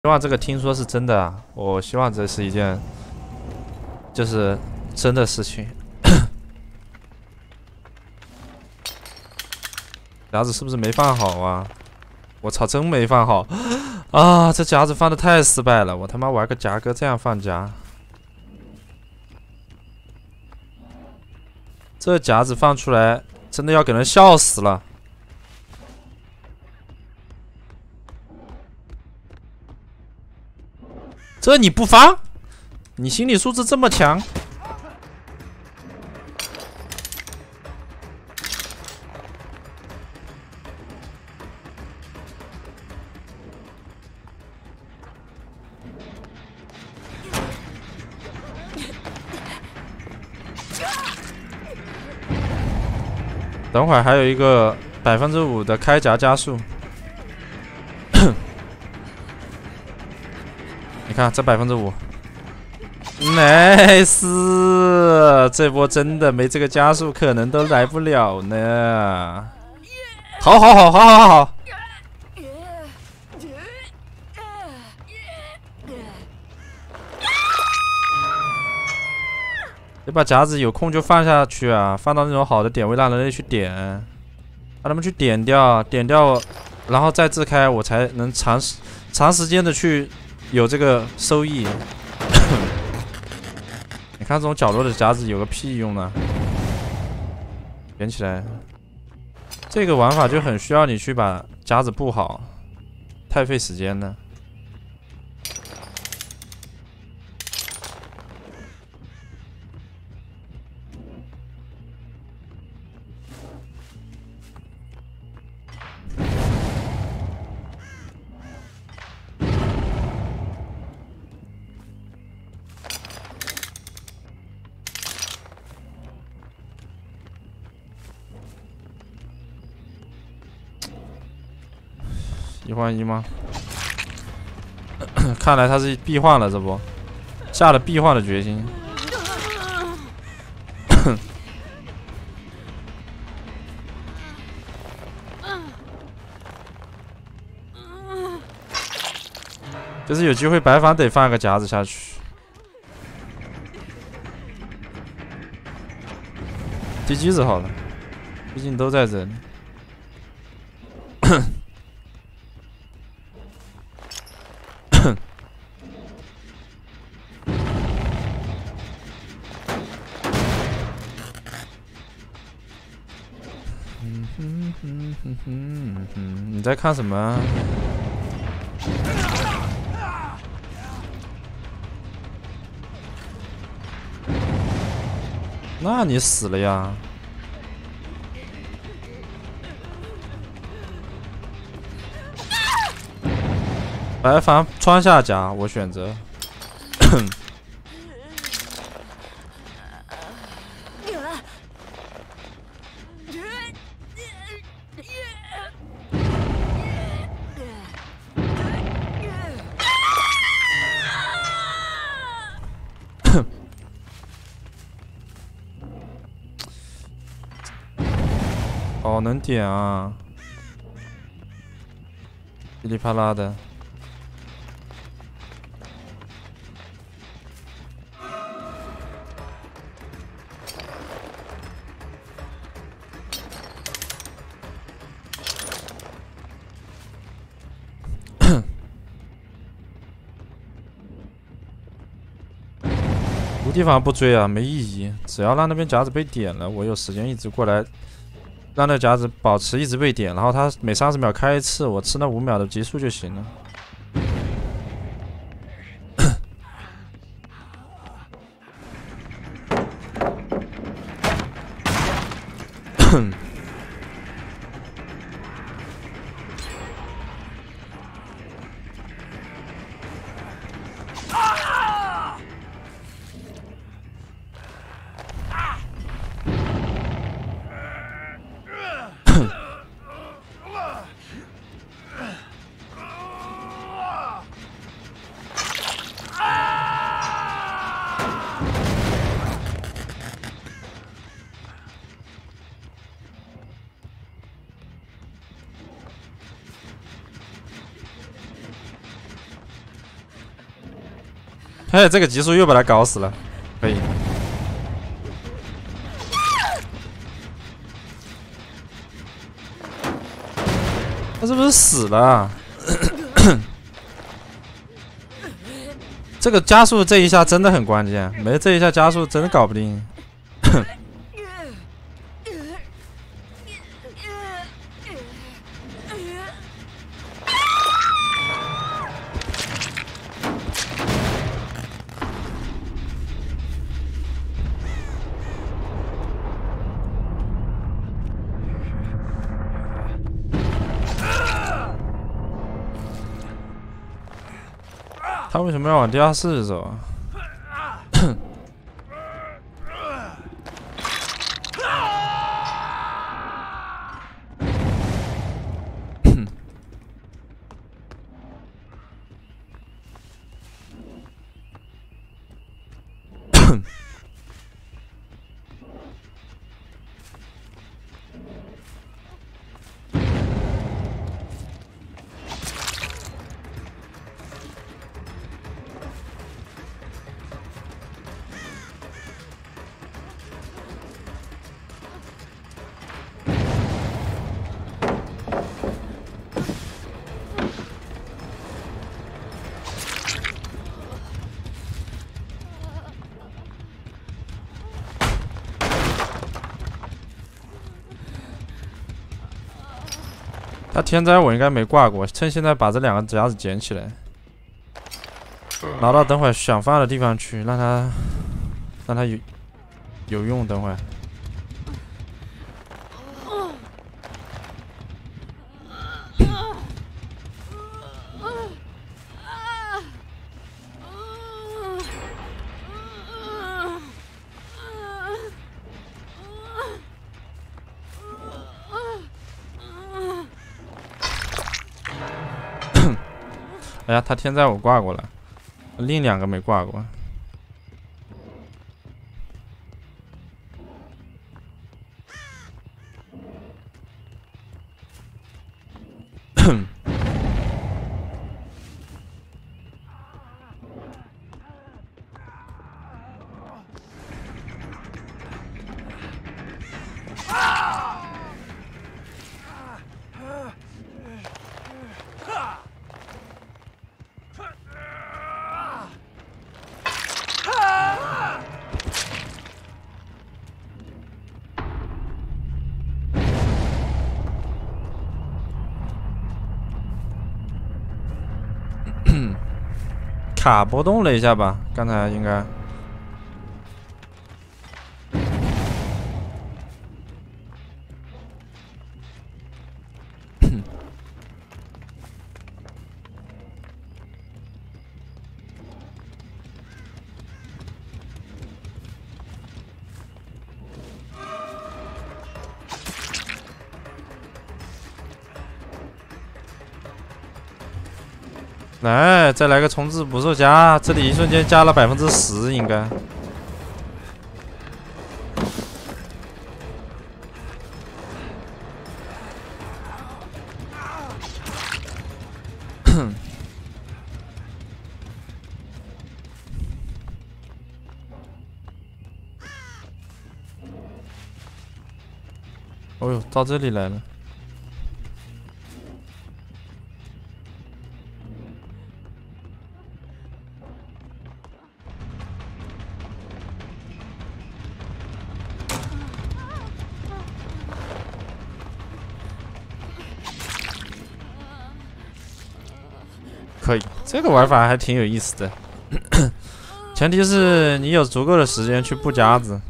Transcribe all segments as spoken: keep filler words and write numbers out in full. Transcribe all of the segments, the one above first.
希望这个听说是真的啊！我希望这是一件就是真的事情。夹子是不是没放好啊？我操，真没放好啊！这夹子放的太失败了，我他妈玩个夹哥这样放夹，这夹子放出来真的要给人笑死了。 这你不防？你心理素质这么强？等会儿还有一个百分之五的开夹加速。你看这百分之五 ，nice！ 这波真的没这个加速，可能都来不了呢。好，好，好，好，好，好，好。这把夹子有空就放下去啊，放到那种好的点位，让人类去点，让他们去点掉，点掉，然后再自开，我才能长时长时间的去。 有这个收益，你看这种角落的夹子有个屁用呢？捡起来，这个玩法就很需要你去把夹子布好，太费时间了。一换一吗？看来他是闭换了，这不下了闭换的决心。就是有机会白房得放个夹子下去。鸡鸡子好了，毕竟都在这里。你在看什么？那你死了呀！白房穿下甲，我选择。哦，能点啊！噼里啪啦的。无地方不追啊，没意义。只要让那边夹子被点了，我有时间一直过来。 让那夹子保持一直被点，然后它每三十秒开一次，我吃那五秒的极速就行了。 嘿，这个极速又把他搞死了，可以。他是不是死了？这个加速这一下真的很关键，没这一下加速真的搞不定。他为什么要往地下室走啊？他天灾我应该没挂过，趁现在把这两个夹子捡起来，拿到等会想放的地方去，让他让他有有用。等会。哎呀，他天灾我挂过了，另两个没挂过。卡波动了一下吧，刚才应该。来，再来个重置捕兽夹，这里一瞬间加了百分之十，应该。哦呦，到这里来了。可以，这个玩法还挺有意思的，前提是你有足够的时间去布夹子。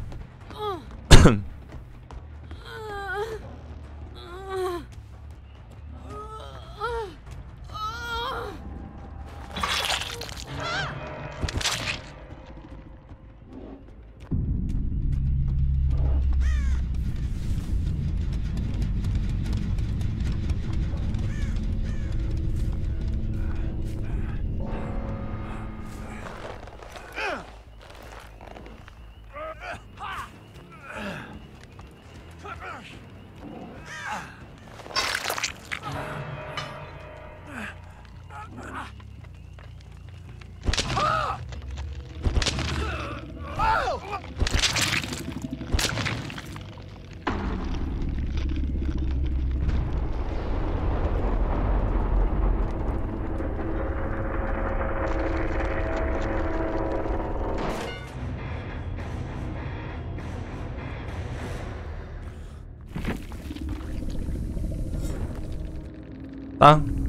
当。